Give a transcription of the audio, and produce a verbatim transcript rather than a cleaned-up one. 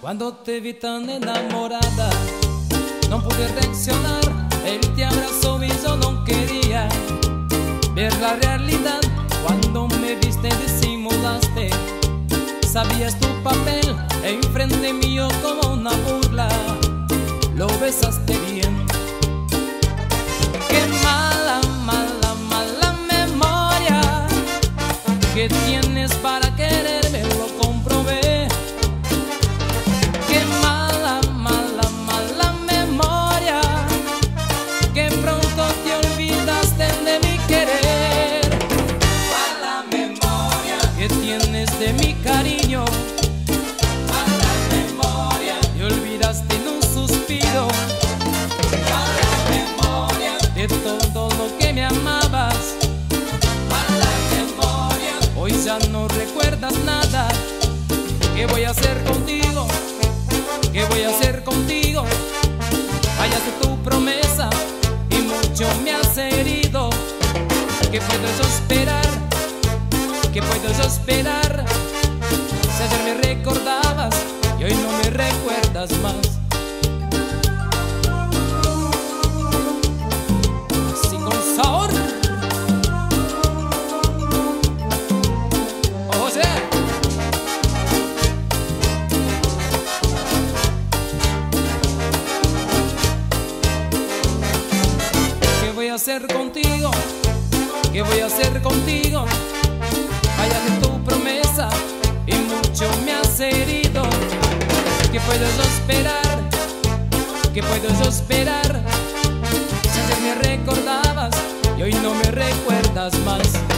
Quando te vi tan enamorada, non pude reaccionar. Él te abrazó y yo no quería ver la realidad. Cuando me viste disimulaste, sabías tu papel enfrente mío como una burla. Lo besaste bien. Qué mala, mala, mala memoria que tienes para quererme, lo comprobé. Qué mala, mala, mala memoria que pronto te olvidaste de mi querer. Mala memoria que tienes de mi cariño. Mala memoria Te olvidaste en un suspiro Mala memoria de todo lo que me amabas. Mala memoria Hoy ya no recuerdas nada. ¿Qué voy a hacer contigo? ¿Qué voy a hacer contigo? Fallaste tu promesa y mucho me has herido. ¿Qué puedo yo esperar? ¿Qué puedo yo esperar? Si ayer me recordabas y hoy no me recuerdas más. Así con sabor. Oye, ¿qué voy a hacer contigo? ¿Qué voy a hacer contigo? Fallaste tu promesa y mucho me has herido. ¿Qué puedo yo esperar? ¿Qué puedo yo esperar? Si ayer me recordabas y hoy no me recuerdas más.